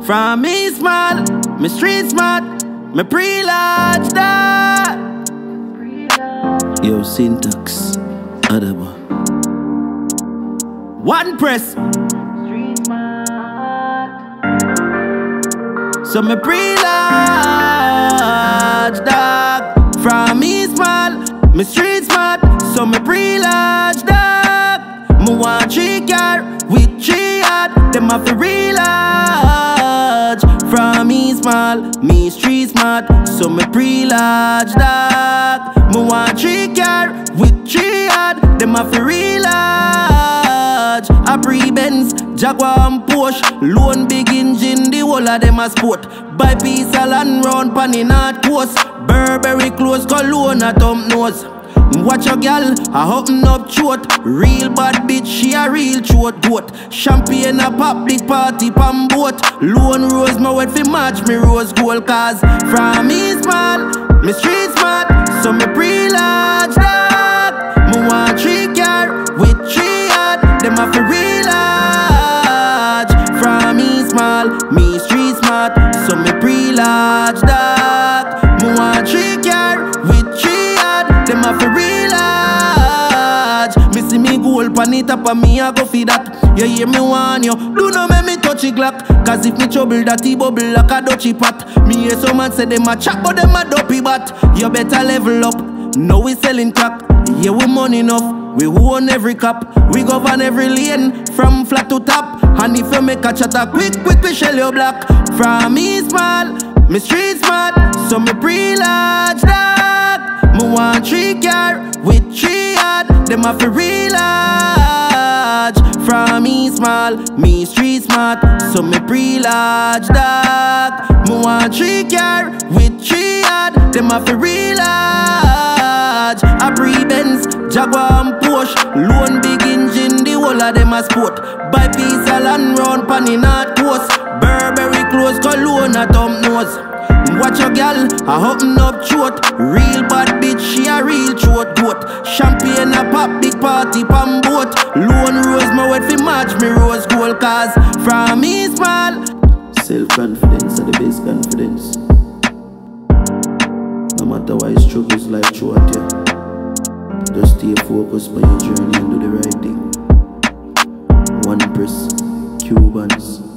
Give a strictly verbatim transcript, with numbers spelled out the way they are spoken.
From me small, me street smart, me pre-large that. Yo, syntax, Adaba. One press. So me pre-large dog. From me small, me street smart. So me pre-large dog. Me want three car with three yard. Them have to re-large. From me small, me street smart. So me pre-large dog. Me want three car with three yard. Them have to re-large. A pre-Benz, Jaguar and Porsche. Loan big engine, the whole of them a sport. Buy piece of land round pan the North Coast. Burberry clothes, cologne a thumb nose. Watch a gal, a open up throat. Real bad bitch, she a real throat goat. Champagne a pop, big party pan boat. Lone rose, my wet fi match me rose gold. Cause from me small, me street smart. So me pre-large dog. Me want three car with three yard. Them have to re-large. From me small, me street smart. So me pre-large dog. Me want three car with three yard. Them have to re-large. Me see me gold pan it up and me a go feed that. You hear me warn you, do not make me touch it clock. Cause if me trouble that he bubble like a dutchy pot. Me hear some man say them a chop but them a dopey bat. You better level up, now we selling crack. Yeah we money enough, we own every cup. We govern every lane, from flat to top. And if you make a chatter quick, quick we shell your block. From me small, me street smart. So me pre-large dog. Me want three car with three yard. Them have to re-large. From me small, me street smart. So me pre-large dog. Me want three car with three yard. Them have to re-large. A pre-Benz, Jaguar and Porsche. Loan big engine, the whole of them a sport. Buy piece of land round pan the North Coast. Burberry clothes, cologne a thumb nose. Watch a gal, a open up throat. Real bad bitch, she a real throat goat. Champagne a pop, big party pan boat. Lone rose, my wet fi match me rose gold. Cause from me small, self-confidence and the best confidence. No matter why struggles life throw at you, just stay focused on your journey and do the right thing. One press, Cubans.